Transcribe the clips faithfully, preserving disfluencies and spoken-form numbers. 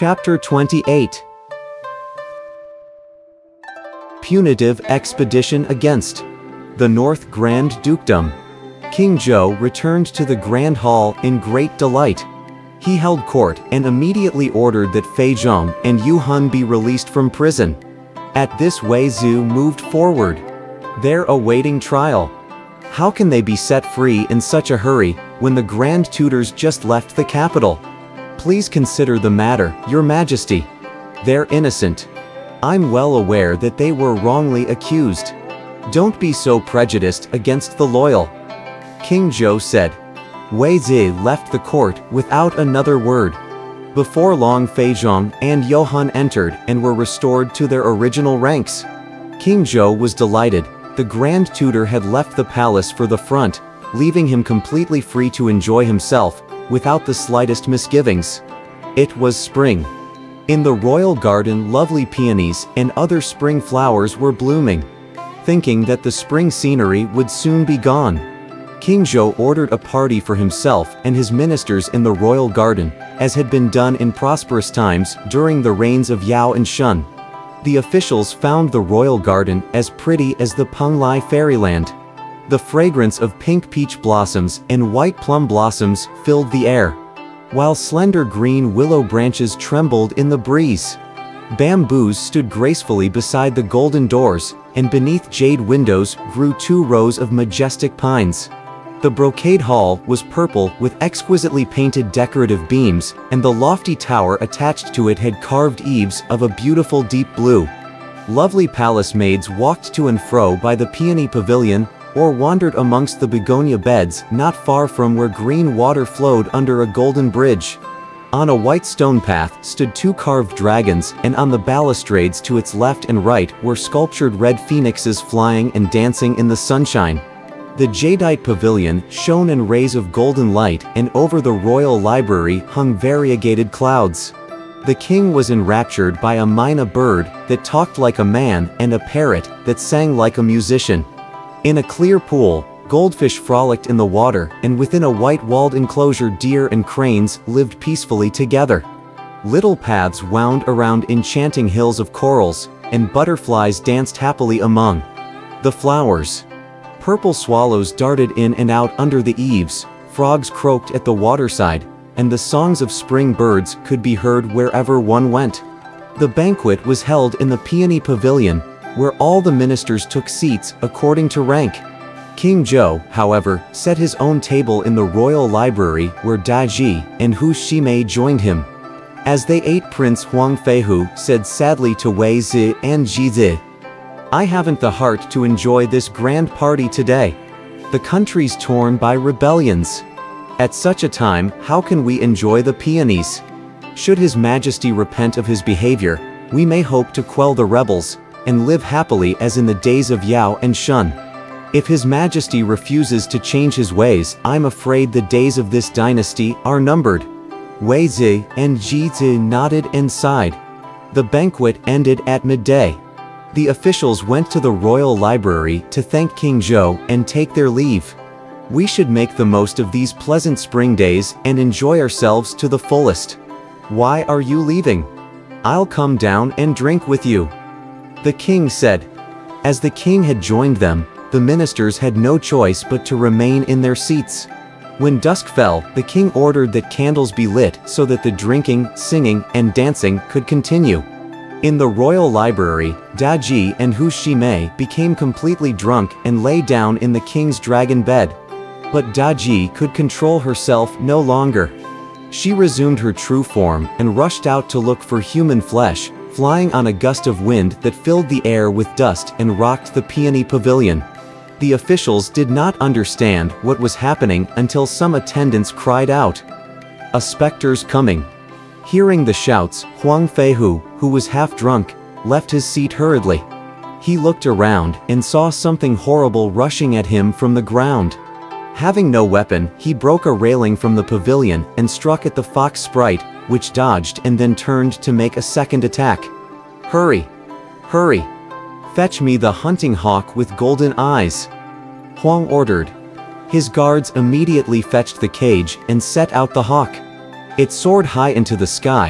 Chapter twenty-eight. Punitive expedition against the North Grand Dukedom. King Zhou returned to the Grand Hall in great delight. He held court and immediately ordered that Fei Zhong and Yu Hun be released from prison. At this, Wei Zhu moved forward. They're awaiting trial. How can they be set free in such a hurry, when the Grand Tutors just left the capital? Please consider the matter, Your Majesty. They're innocent. I'm well aware that they were wrongly accused. Don't be so prejudiced against the loyal, King Zhou said. Wei Zi left the court without another word. Before long, Fei Zhong and Yu Hun entered and were restored to their original ranks. King Zhou was delighted. The Grand Tutor had left the palace for the front, leaving him completely free to enjoy himself, without the slightest misgivings. It was spring. In the royal garden, lovely peonies and other spring flowers were blooming. Thinking that the spring scenery would soon be gone, King Zhou ordered a party for himself and his ministers in the royal garden, as had been done in prosperous times during the reigns of Yao and Shun. The officials found the royal garden as pretty as the Penglai fairyland. The fragrance of pink peach blossoms and white plum blossoms filled the air, while slender green willow branches trembled in the breeze. Bamboos stood gracefully beside the golden doors, and beneath jade windows grew two rows of majestic pines. The brocade hall was purple with exquisitely painted decorative beams, and the lofty tower attached to it had carved eaves of a beautiful deep blue. Lovely palace maids walked to and fro by the peony pavilion, or wandered amongst the begonia beds not far from where green water flowed under a golden bridge. On a white stone path stood two carved dragons, and on the balustrades to its left and right were sculptured red phoenixes flying and dancing in the sunshine. The jadeite pavilion shone in rays of golden light, and over the royal library hung variegated clouds. The king was enraptured by a myna bird that talked like a man and a parrot that sang like a musician. In a clear pool, goldfish frolicked in the water, and within a white-walled enclosure deer and cranes lived peacefully together. Little paths wound around enchanting hills of corals, and butterflies danced happily among the flowers. Purple swallows darted in and out under the eaves, frogs croaked at the waterside, and the songs of spring birds could be heard wherever one went. The banquet was held in the peony pavilion, where all the ministers took seats according to rank. King Zhou, however, set his own table in the royal library, where Daji and Hu Shimei joined him. As they ate, Prince Huang Feihu said sadly to Wei Zi and Ji Zi, "I haven't the heart to enjoy this grand party today. The country's torn by rebellions. At such a time, how can we enjoy the peonies? Should His Majesty repent of his behavior, we may hope to quell the rebels, and live happily as in the days of Yao and Shun. If His Majesty refuses to change his ways, I'm afraid the days of this dynasty are numbered." Wei Zi and Ji Zi nodded and sighed. The banquet ended at midday. The officials went to the royal library to thank King Zhou and take their leave. "We should make the most of these pleasant spring days and enjoy ourselves to the fullest. Why are you leaving? I'll come down and drink with you," the king said. As the king had joined them, the ministers had no choice but to remain in their seats. When dusk fell, the king ordered that candles be lit so that the drinking, singing, and dancing could continue. In the royal library, Daji and Hu Shimei became completely drunk and lay down in the king's dragon bed. But Daji could control herself no longer. She resumed her true form and rushed out to look for human flesh, flying on a gust of wind that filled the air with dust and rocked the peony pavilion. The officials did not understand what was happening until some attendants cried out, "A specter's coming!" Hearing the shouts, Huang Feihu, who was half drunk, left his seat hurriedly. He looked around and saw something horrible rushing at him from the ground. Having no weapon, he broke a railing from the pavilion and struck at the fox sprite, which dodged and then turned to make a second attack. "Hurry! Hurry! Fetch me the hunting hawk with golden eyes," Huang ordered. His guards immediately fetched the cage and set out the hawk. It soared high into the sky,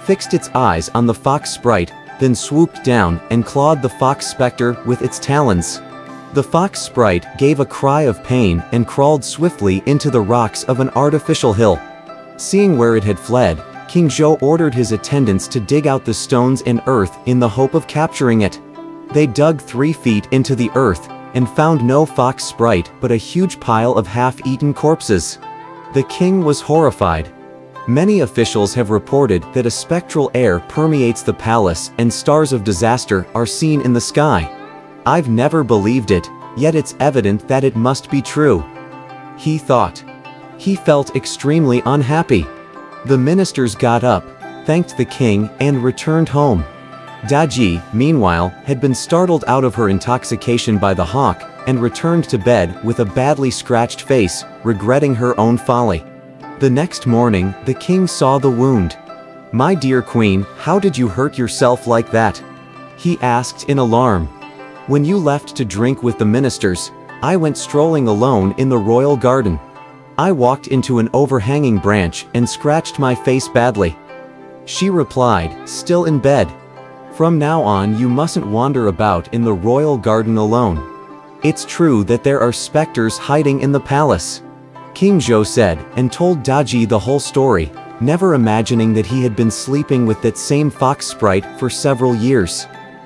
fixed its eyes on the fox sprite, then swooped down and clawed the fox specter with its talons. The fox sprite gave a cry of pain and crawled swiftly into the rocks of an artificial hill. Seeing where it had fled, King Zhou ordered his attendants to dig out the stones and earth in the hope of capturing it. They dug three feet into the earth and found no fox sprite but a huge pile of half-eaten corpses. The king was horrified. Many officials have reported that a spectral air permeates the palace and stars of disaster are seen in the sky. I've never believed it, yet it's evident that it must be true, he thought. He felt extremely unhappy. The ministers got up, thanked the king, and returned home. Daji, meanwhile, had been startled out of her intoxication by the hawk, and returned to bed with a badly scratched face, regretting her own folly. The next morning, the king saw the wound. "My dear queen, how did you hurt yourself like that?" he asked in alarm. "When you left to drink with the ministers, I went strolling alone in the royal garden. I walked into an overhanging branch and scratched my face badly," she replied, still in bed. "From now on you mustn't wander about in the royal garden alone. It's true that there are specters hiding in the palace," King Zhou said, and told Daji the whole story, never imagining that he had been sleeping with that same fox sprite for several years.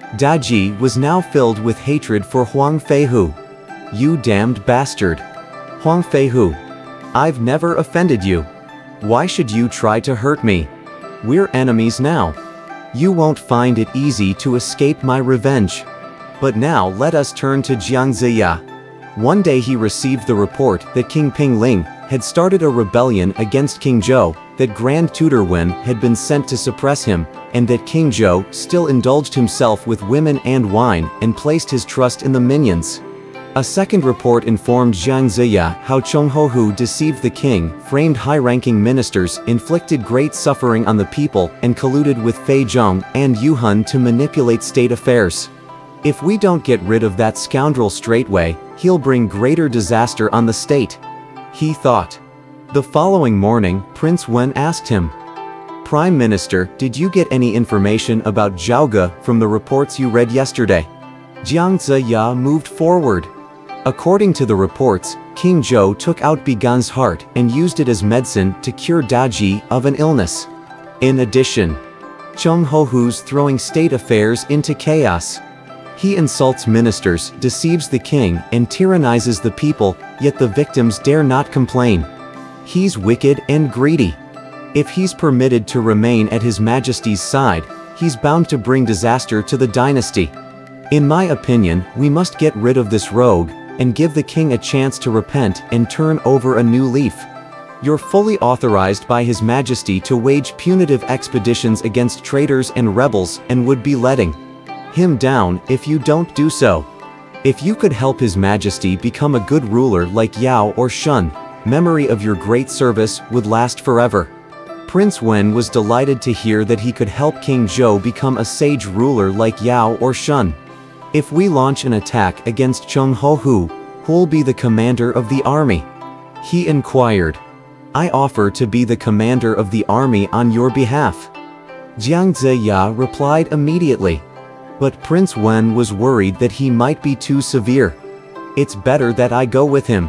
Daji was now filled with hatred for Huang Feihu. "You damned bastard! Huang Feihu! I've never offended you. Why should you try to hurt me? We're enemies now. You won't find it easy to escape my revenge." But now let us turn to Jiangziya. One day he received the report that King Pingling had started a rebellion against King Zhou, that Grand Tutor Wen had been sent to suppress him, and that King Zhou still indulged himself with women and wine and placed his trust in the minions. A second report informed Jiangziya how Chonghohu deceived the king, framed high-ranking ministers, inflicted great suffering on the people, and colluded with Fei Zhong and Yuhun to manipulate state affairs. If we don't get rid of that scoundrel straightway, he'll bring greater disaster on the state, he thought. The following morning, Prince Wen asked him, "Prime Minister, did you get any information about Zhaoge from the reports you read yesterday?" Jiang Ziya moved forward. According to the reports, King Zhou took out Bigan's heart and used it as medicine to cure Daji of an illness. In addition, Chonghohu's throwing state affairs into chaos. He insults ministers, deceives the king, and tyrannizes the people, yet the victims dare not complain. He's wicked and greedy. If he's permitted to remain at His Majesty's side, he's bound to bring disaster to the dynasty. In my opinion, we must get rid of this rogue, and give the king a chance to repent and turn over a new leaf. You're fully authorized by His Majesty to wage punitive expeditions against traitors and rebels, and would be letting him down if you don't do so. If you could help His Majesty become a good ruler like Yao or Shun, memory of your great service would last forever. Prince Wen was delighted to hear that he could help King Zhou become a sage ruler like Yao or Shun. If we launch an attack against Chonghohu, who'll be the commander of the army? He inquired. I offer to be the commander of the army on your behalf, Jiang Ziya replied immediately. But Prince Wen was worried that he might be too severe. It's better that I go with him,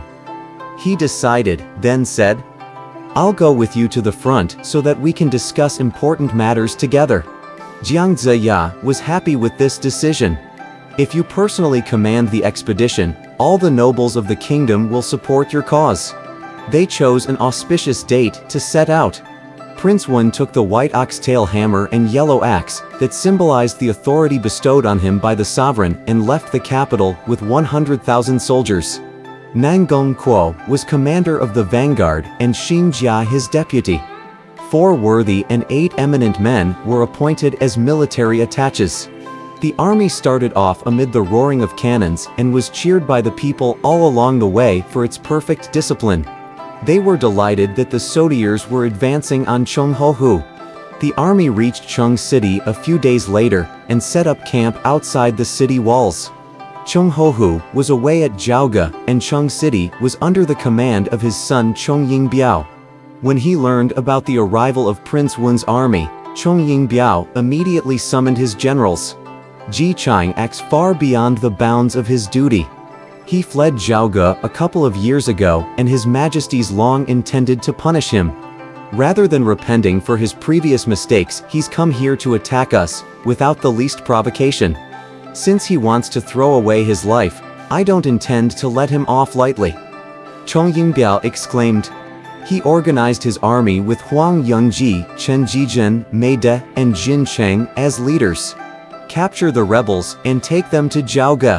he decided, then said, I'll go with you to the front so that we can discuss important matters together. Jiang Ziya was happy with this decision. If you personally command the expedition, all the nobles of the kingdom will support your cause. They chose an auspicious date to set out. Prince Wen took the white oxtail hammer and yellow axe that symbolized the authority bestowed on him by the sovereign and left the capital with one hundred thousand soldiers. Nanggong Kuo was commander of the vanguard and Xing Jia his deputy. Four worthy and eight eminent men were appointed as military attaches. The army started off amid the roaring of cannons and was cheered by the people all along the way for its perfect discipline. They were delighted that the soldieres were advancing on Chonghohu. The army reached Chung City a few days later and set up camp outside the city walls. Chonghohu was away at Zhaoge, and Chung City was under the command of his son Chong Yingbiao. When he learned about the arrival of Prince Wen's army, Chong Yingbiao immediately summoned his generals. Ji Chang acts far beyond the bounds of his duty. He fled Zhaoge a couple of years ago, and His Majesty's long intended to punish him. Rather than repenting for his previous mistakes, he's come here to attack us, without the least provocation. Since he wants to throw away his life, I don't intend to let him off lightly. Chong Yingbiao exclaimed. He organized his army with Huang Yongji, Chen Jijin, Mei De, and Jin Cheng as leaders. Capture the rebels and take them to Zhaoge,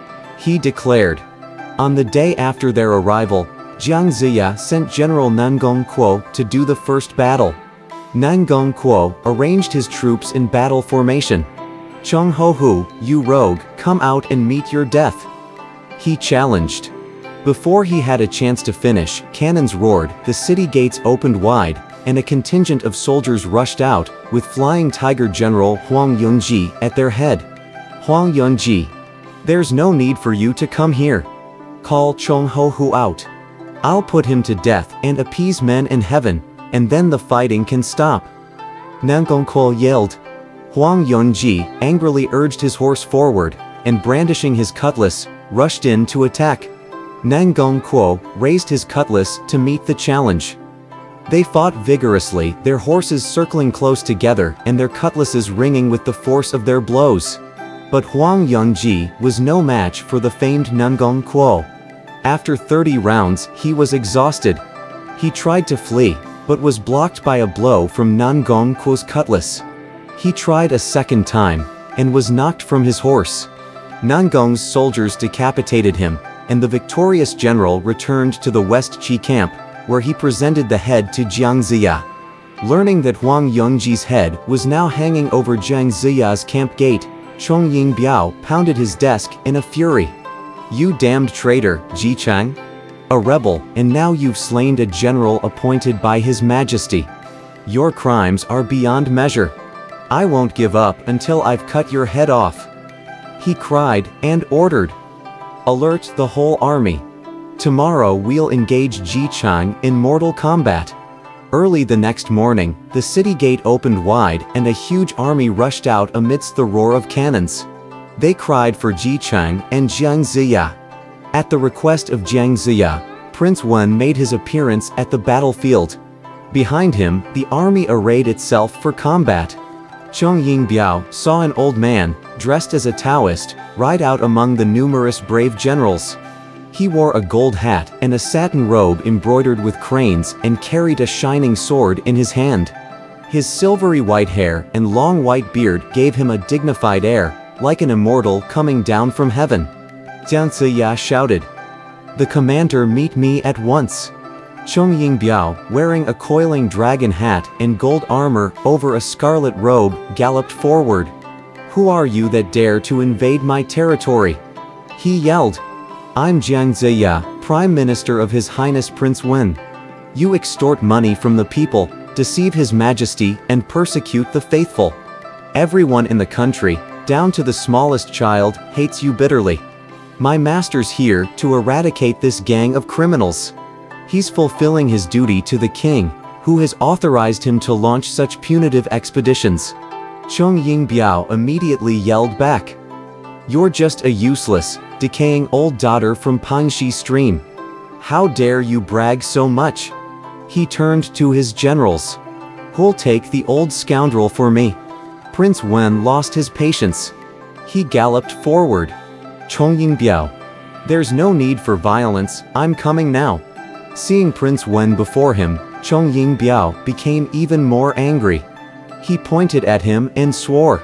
he declared. On the day after their arrival, Jiang Ziya sent General Nan Gongquo to do the first battle. Nan Gongquo arranged his troops in battle formation. Cheng Hohu, you rogue, come out and meet your death, he challenged. Before he had a chance to finish, cannons roared, the city gates opened wide, and a contingent of soldiers rushed out, with Flying Tiger General Huang Yongji at their head. Huang Yongji, there's no need for you to come here. Call Cheng Hohu out. I'll put him to death and appease men in heaven, and then the fighting can stop. Nan Gongquo yelled. Huang Yongji angrily urged his horse forward, and brandishing his cutlass, rushed in to attack. Nan Gongquo raised his cutlass to meet the challenge. They fought vigorously, their horses circling close together and their cutlasses ringing with the force of their blows. But Huang Yongji was no match for the famed Nan Gongquo. After thirty rounds, he was exhausted. He tried to flee, but was blocked by a blow from Nan Gongquo's cutlass. He tried a second time, and was knocked from his horse. Nan Gong's soldiers decapitated him, and the victorious general returned to the West Qi camp, where he presented the head to Jiang Ziya. Learning that Huang Yongji's head was now hanging over Jiang Ziya's camp gate, Chong Yingbiao pounded his desk in a fury. You damned traitor, Ji Chang! A rebel, and now you've slain a general appointed by His Majesty. Your crimes are beyond measure. I won't give up until I've cut your head off, he cried, and ordered. Alert the whole army. Tomorrow we'll engage Ji Chang in mortal combat. Early the next morning, the city gate opened wide and a huge army rushed out amidst the roar of cannons. They cried for Ji Chang and Jiang Ziya. At the request of Jiang Ziya, Prince Wen made his appearance at the battlefield. Behind him, the army arrayed itself for combat. Chong Yingbiao saw an old man, dressed as a Taoist, ride out among the numerous brave generals. He wore a gold hat and a satin robe embroidered with cranes and carried a shining sword in his hand. His silvery white hair and long white beard gave him a dignified air, like an immortal coming down from heaven. Jiang Ziya shouted. The commander, meet me at once. Chong Yingbiao, wearing a coiling dragon hat and gold armor over a scarlet robe, galloped forward. Who are you that dare to invade my territory? He yelled. I'm Jiang Ziya, Prime Minister of His Highness Prince Wen. You extort money from the people, deceive His Majesty, and persecute the faithful. Everyone in the country, down to the smallest child, hates you bitterly. My master's here to eradicate this gang of criminals. He's fulfilling his duty to the king, who has authorized him to launch such punitive expeditions. Chong Yingbiao immediately yelled back. You're just a useless, decaying old daughter from Pangxi Stream. How dare you brag so much? He turned to his generals. Who'll take the old scoundrel for me? Prince Wen lost his patience. He galloped forward. Chong Yingbiao. There's no need for violence, I'm coming now. Seeing Prince Wen before him, Chong Yingbiao became even more angry. He pointed at him and swore.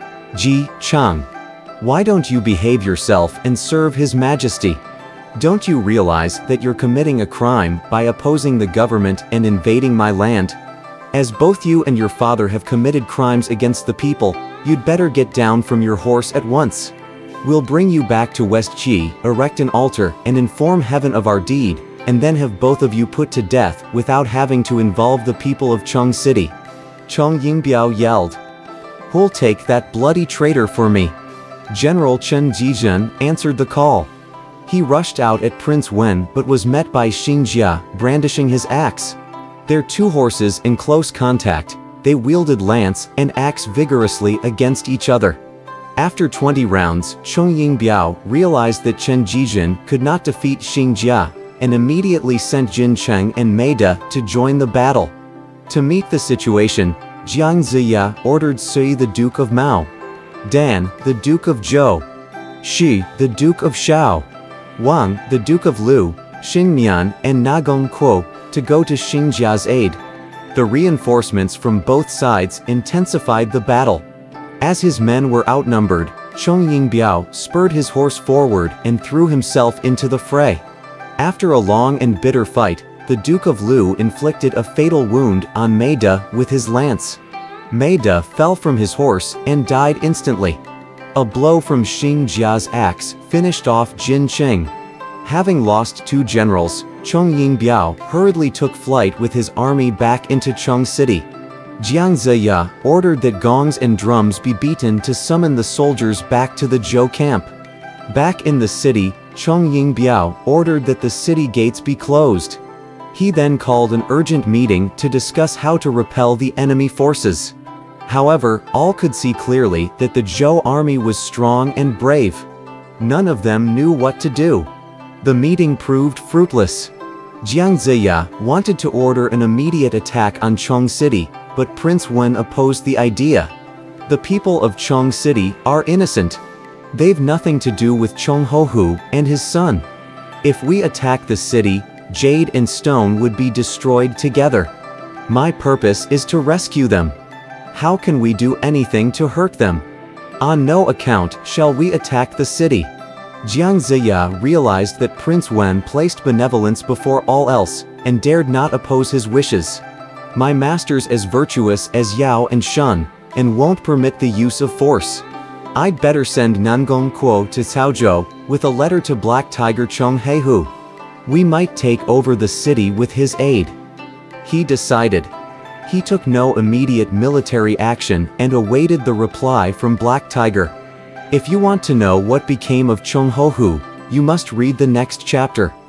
Ji Chang, why don't you behave yourself and serve His Majesty? Don't you realize that you're committing a crime by opposing the government and invading my land? As both you and your father have committed crimes against the people, you'd better get down from your horse at once. We'll bring you back to West Qi, erect an altar, and inform heaven of our deed, and then have both of you put to death without having to involve the people of Cheng City. Chong Yingbiao yelled. Who'll take that bloody traitor for me? General Chen Jijin answered the call. He rushed out at Prince Wen but was met by Xingjia, brandishing his axe. Their two horses in close contact, they wielded lance and axe vigorously against each other. After twenty rounds, Chong Yingbiao realized that Chen Jizhen could not defeat Xing Jia, and immediately sent Jin Cheng and Meida to join the battle. To meet the situation, Jiang Ziya ordered Sui the Duke of Mao, Dan, the Duke of Zhou, Shi, the Duke of Shao, Wang, the Duke of Lu, Xingmian, and Nagong Kuo, to go to Xing Jia's aid. The reinforcements from both sides intensified the battle. As his men were outnumbered, Chong Yingbiao spurred his horse forward and threw himself into the fray. After a long and bitter fight, the Duke of Lu inflicted a fatal wound on Meida with his lance. Meida fell from his horse and died instantly. A blow from Xing Jia's axe finished off Jin Cheng. Having lost two generals, Chong Yingbiao hurriedly took flight with his army back into Cheng City. Jiang Ziya ordered that gongs and drums be beaten to summon the soldiers back to the Zhou camp. Back in the city, Chong Yingbiao ordered that the city gates be closed. He then called an urgent meeting to discuss how to repel the enemy forces. However, all could see clearly that the Zhou army was strong and brave. None of them knew what to do. The meeting proved fruitless. Jiang Ziya wanted to order an immediate attack on Cheng City, but Prince Wen opposed the idea. The people of Cheng City are innocent. They've nothing to do with Cheng Hohu and his son. If we attack the city, jade and stone would be destroyed together. My purpose is to rescue them. How can we do anything to hurt them? On no account shall we attack the city. Jiang Ziya realized that Prince Wen placed benevolence before all else, and dared not oppose his wishes. My master's as virtuous as Yao and Shun, and won't permit the use of force. I'd better send Nangong Kuo to Caozhou with a letter to Black Tiger Chong Heihu. We might take over the city with his aid. He decided. He took no immediate military action and awaited the reply from Black Tiger. If you want to know what became of Cheng Hohu, you must read the next chapter.